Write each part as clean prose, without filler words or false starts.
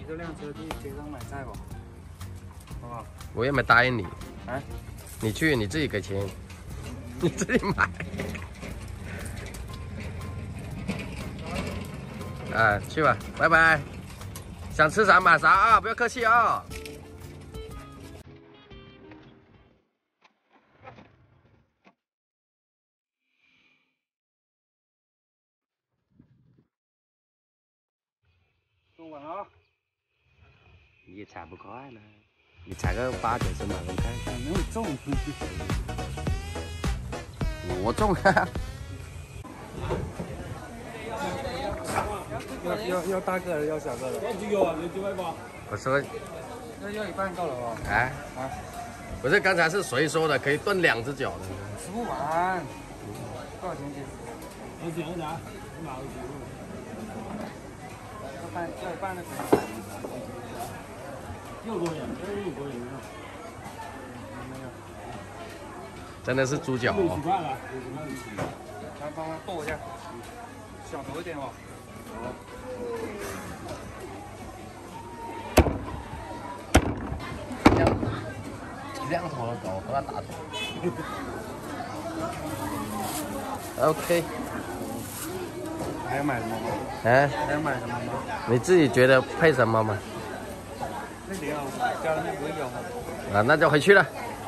这辆车去街上买菜吧，好不好？ 我又没答应你。 啊？ 你去你自己给钱，你自己买。啊，去吧，拜拜。想吃啥买啥啊，不要客气啊。 送完了啊。 也踩不快了，你踩个80-90码分看。 没有重。 我重啊。 要大个的，要小个的。 我说， 要一半够了哦。 哎啊，不是刚才是谁说的可以炖2只脚的？ 吃不完。多少钱斤？ 我讲啥？我拿回去。 要一半的可以。 6多元，这是6多元啊。 没有。 真的是猪脚哦。 60块了，60块1斤。 来帮忙剁一下，小头一点哦。 这样头的狗和它打头。OK。 还要买什么吗？ 哎， 还要买什么吗？ 你自己觉得配什么吗？ 那里啊，家里面不会有吗？ 啊，那就回去了。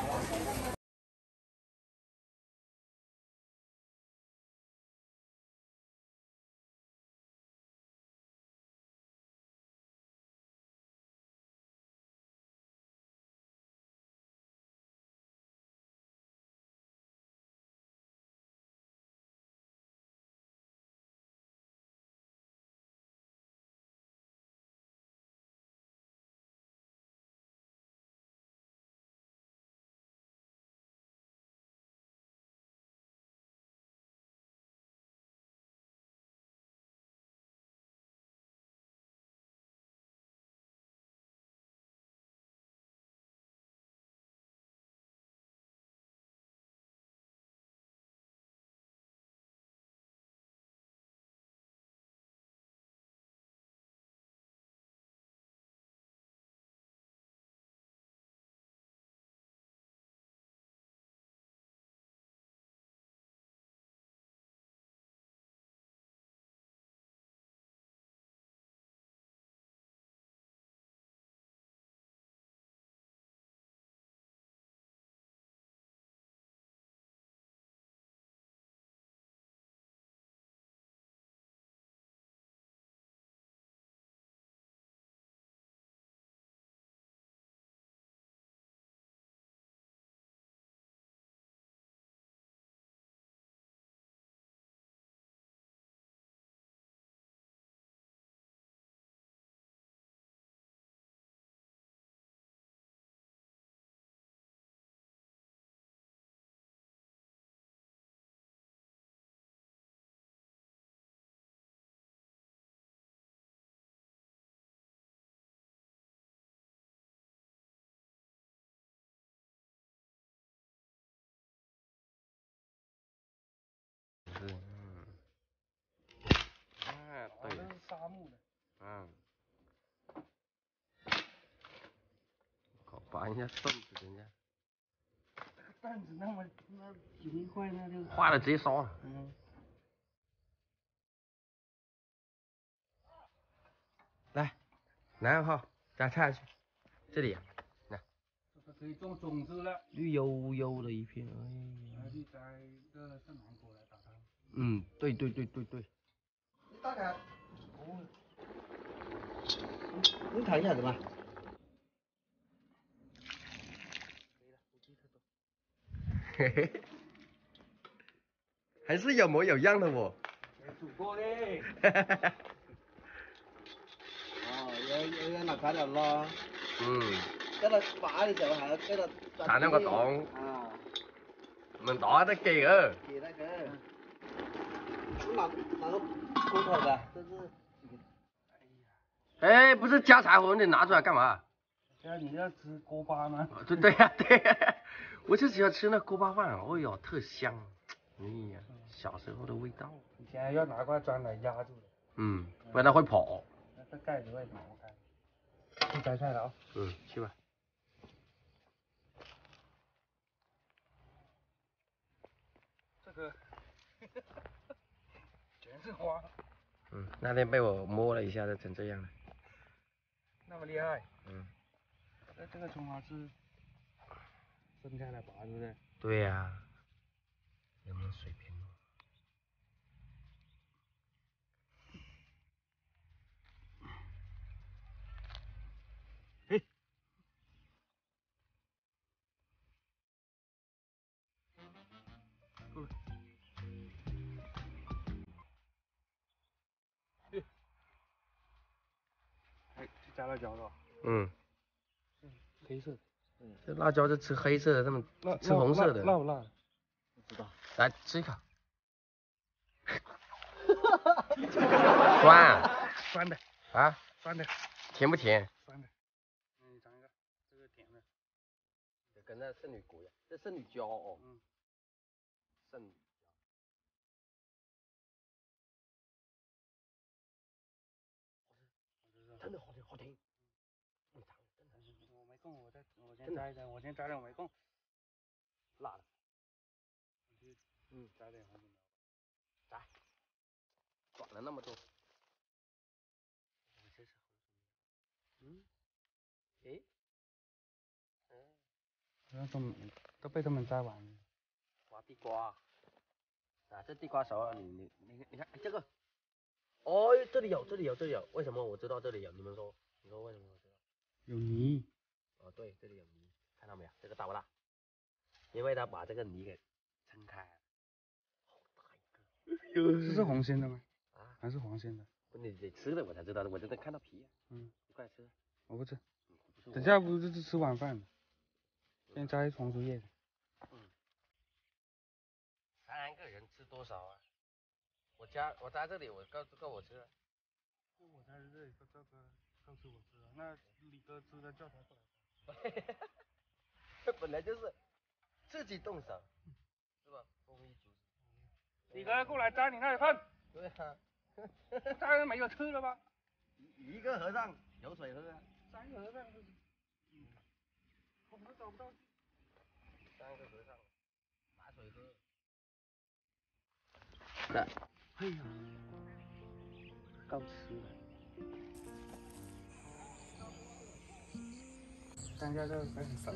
啊，对， 那是沙漠的。 嗯，搞拔人家凳子，人家担子那容易坏，那就坏了直接烧了。 嗯。 来，然后再下去，这里，来， 这个可以种种子了。 绿油油的一片，哎呀。 去摘一个圣芒果来打汤。 嗯，对。 大概。哦。 你看一下子吧。 嘿嘿，还是有模有样的我。 没煮过嘞。 哦，要拿开了咯。 嗯。 给它拔的时候还要给它插那个洞。 啊。 mình đỏ tới kì ơ. 给那个。拿个锅头的，这是。 哎，不是加柴火，你拿出来干嘛？ 你要吃锅巴吗？ 对呀，我就喜欢吃那锅巴饭，哎呦，特香，哎呀，小时候的味道。 以前要拿块砖来压住的。 嗯，不然它会跑。 那个盖子会跑开。 去摘菜了啊。 嗯，去吧。 这个全是花， 嗯，那天被我摸了一下，就成这样了。 那么厉害。 嗯。 这个葱花是分开来拔，对不对？ 对呀、有没有水平哦？嘿。 够了。哎，去摘辣椒了。 嗯。 黑色的。 这辣椒是吃黑色的，他们辣吃红色的。 辣不辣？ 不知道。 来吃一口。酸酸的。 啊？ 酸的。 甜不甜？ 酸的。你尝一个，这个甜的。 跟那圣女果一样，这圣女椒哦。 嗯。 圣女。真的好甜，好甜。你尝，真的。 我没空，我先摘一摘，我先摘点，我没空。 辣的。 摘点红薯苗。 摘。短了那么多。诶。 都被他们摘完了。 挖地瓜。啊，这地瓜熟了，你看，哎，这个。哦，这里有，为什么我知道这里有？你们说，你说为什么我知道？ 有泥。 哦，对，这里有泥，看到没有？这个大不大？因为他把这个泥给撑开了。好大一个。 这是红心的吗？ 啊？ 还是黄心的？ 你得吃了我才知道的，我真的看到皮。 嗯。 你快吃。 我不吃。等下不是吃晚饭的。先摘红薯叶子。 3个人吃多少啊？我在这里，我够我吃了。 我在这里够吃我吃了，那李哥吃的叫他过来。 本来就是自己动手，是吧？丰衣足食。 李哥过来摘你那里份。 对啊。 摘没有吃了吧？ 一个和尚有水喝啊。 3个和尚。我们找不到。 3个和尚拿水喝。的。哎呀，够吃了。 看一下这个开始熟了。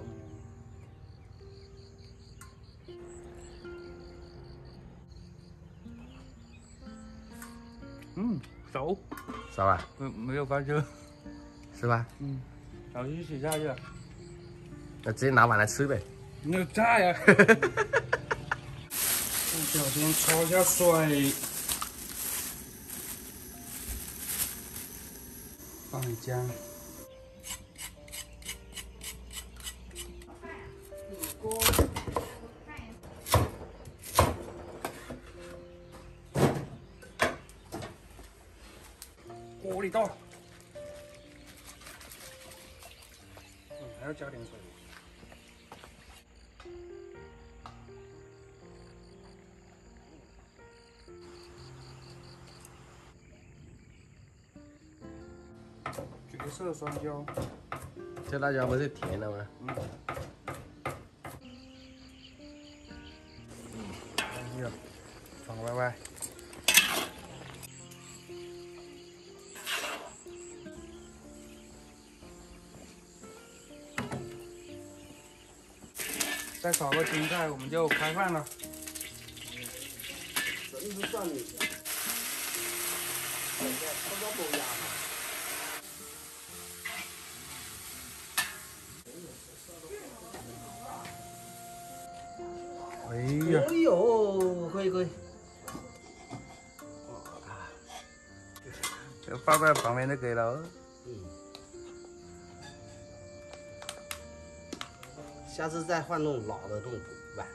熟。 熟啊？ 没有发热。 是吧？ 早就洗下去了。 那直接拿碗来吃呗。 没有炸呀。小心焯一下水。放点姜。锅里倒。还要加点水。绝色酸椒。 这辣椒不是甜的吗？ 哎呀，放歪歪。再炒个青菜，我们就开饭了。 真是算你。 哎呀！ 哎呦，可以。 就放在旁边就可以了。 下次再换那种老的那种碗。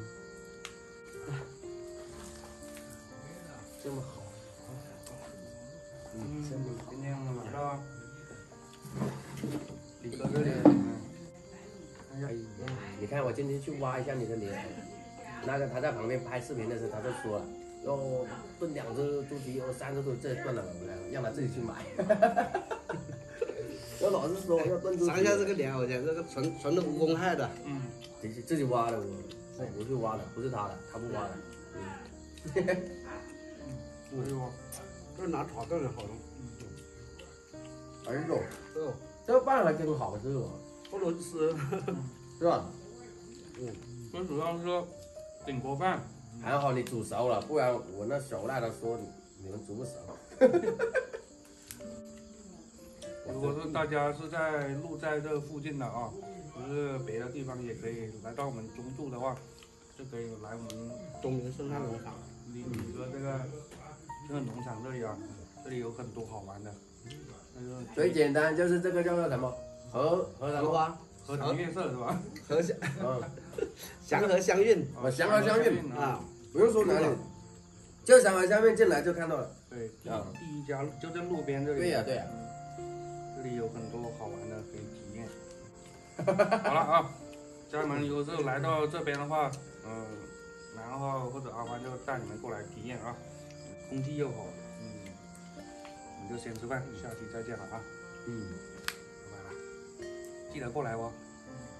这么好。 今天我们来到李哥这里。 哎呀，你看我今天去挖一下你的脸，那个他在旁边拍视频的时候，他就说了，要炖2只猪蹄，3只猪，这炖了，让他自己去买。 我老是说要炖猪蹄。 上下这个了解，这个纯的无公害的。 嗯， 自己挖的，我去挖的，不是他的，他不挖的。 哎呦， 这拿炒更好用。 哎呦， 哦， 这个饭还真好吃哦， 不如吃。 是吧？ 最主要是顶锅饭。 还好你煮熟了，不然我那熟烂的说你们煮不熟。 如果是大家是路在这附近的啊，不是别的地方也可以来到我们中住的话，就可以来我们东明生态农场。 李哥这个农场这里啊，这里有很多好玩的。那个最简单就是这个叫做什么荷花， 荷塘月色是吧？ 和祥嗯， 祥和相运祥和相运啊， 不用说哪里，就祥和相运进来就看到了。 对，第一家就在路边这里。 对呀对呀。 这里有很多好玩的可以体验。好了啊，家人们有时候来到这边的话，然后或者阿欢就带你们过来体验啊，空气又好，你就先吃饭，下期再见了啊，拜拜了，记得过来哦。